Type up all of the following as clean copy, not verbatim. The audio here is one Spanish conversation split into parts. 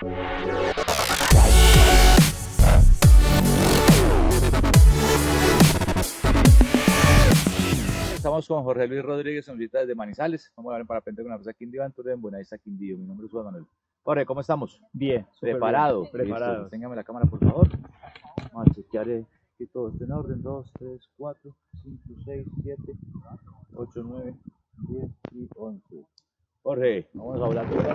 Estamos con Jorge Luis Rodríguez, sonrita desde Manizales. Vamos a ver para aprender con la empresa Quindío Aventura en Buenavista Quindío. Mi nombre es Juan Manuel. Jorge, ¿cómo estamos? Bien, ¿Preparado? bien. Preparado. Listo. Téngame la cámara, por favor. Vamos a chequear que todo esté en orden. 2, 3, 4, 5, 6, 7, 8, 9, 10 y 11. Jorge, vamos a hablar primero.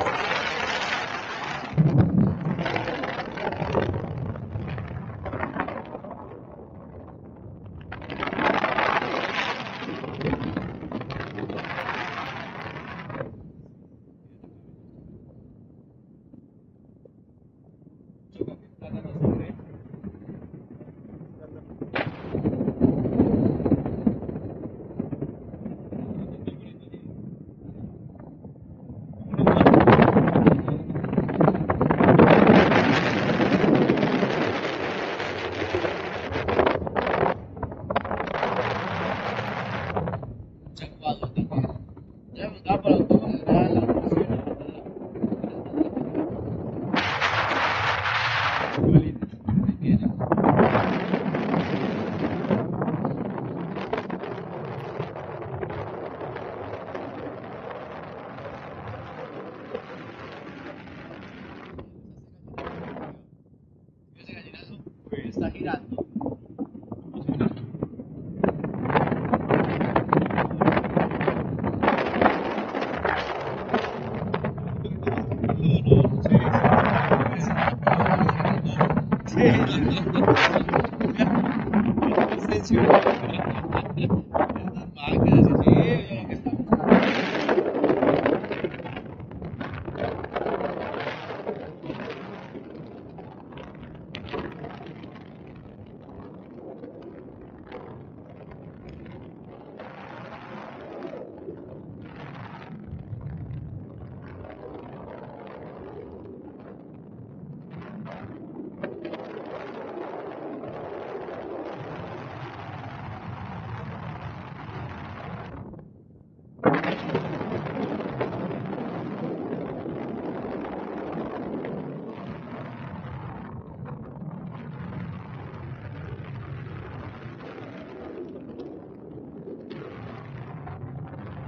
Está girando.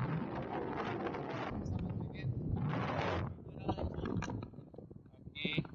Aquí